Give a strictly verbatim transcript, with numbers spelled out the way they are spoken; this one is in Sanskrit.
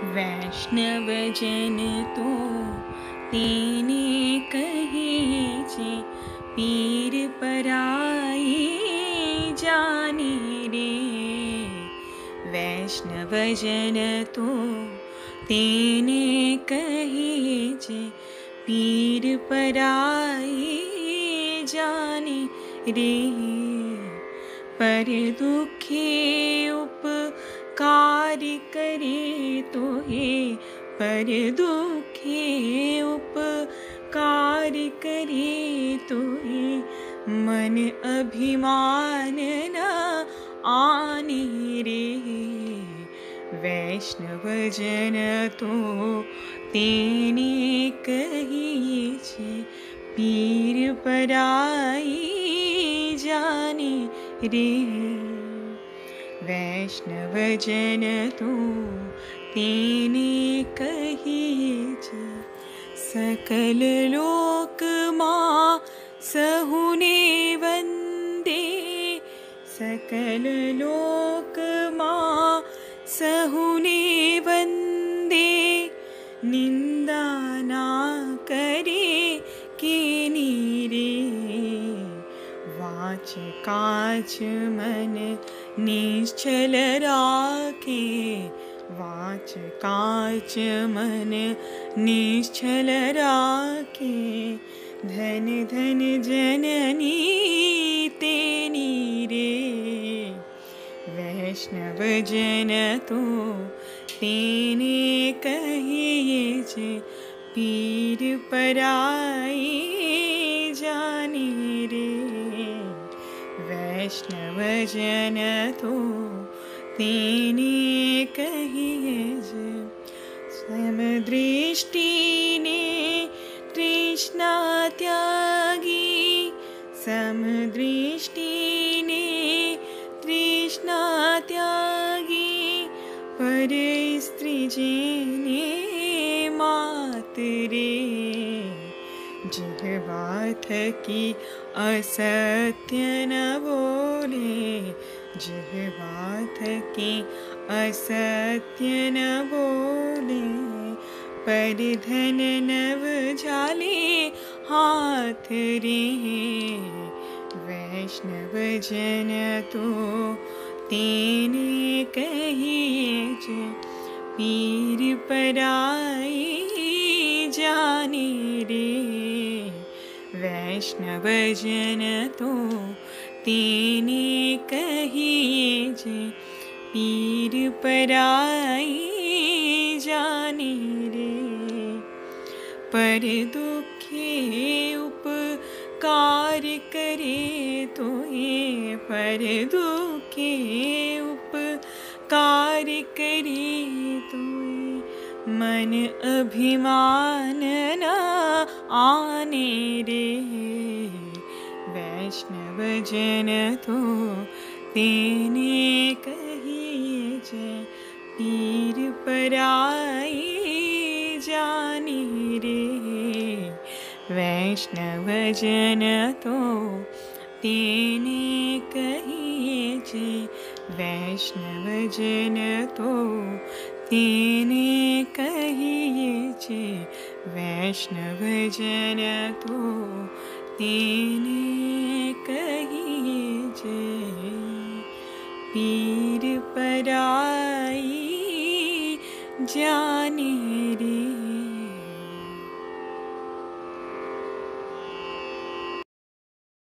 वैष्णव जन तो तेने कहीजे, पीर पराई जाने रे। वैष्णव जन तो तेने कहीजे, पीर पराई जाने रे। पर दुखे उपकार करे तो हे, पर दुखे उपकार करे तो हे, मन अभिमान न आने रे। वैष्णव जन तो तेने कहीजे, पीर पराई जाने रे। वैष्णव जन तो तेने कहीजे, सकल लोक मां सहुने वंदे। सकल लोक मां सहुने वंदे, निंदा ना करे कीनी रे। वाच काच मन निश्चल राखे, वाच काच मन निश्चल राखे। धन धन जननी तेनी रे। वैष्णव जन तो तेने कहीजे, पीर पराई जाने रे। वैष्णव जन तो तेने कहीजे, समदृष्टि ने तृष्णा त्यागी। समदृष्टि ने तृष्णा त्यागी, पर स्त्री जेने मात रे। जिह्वा थकी असत्य न बोले, जिह्वा थकी असत्य न बोले। पर धन नव झाले हाथ रे। वैष्णव जन तो तेने कहीजे, पीर पराई जाने रे। वैष्णव जन तो तेने कहीजे, पीर पराई जाने रे। पर दुखे उपकार करे तो हे, पर दुखे उपकार करे तो हे, मन अभिमान न आने रे। वैष्णव जन तो तेने कहीजे, पीर पराई जाने रे। वैष्णव जन तो तेने कहीजे, वैष्णव जन तो तेने कहीजे। वैष्णव जन तो तेने कहीजे, पीर पराई जाने रे।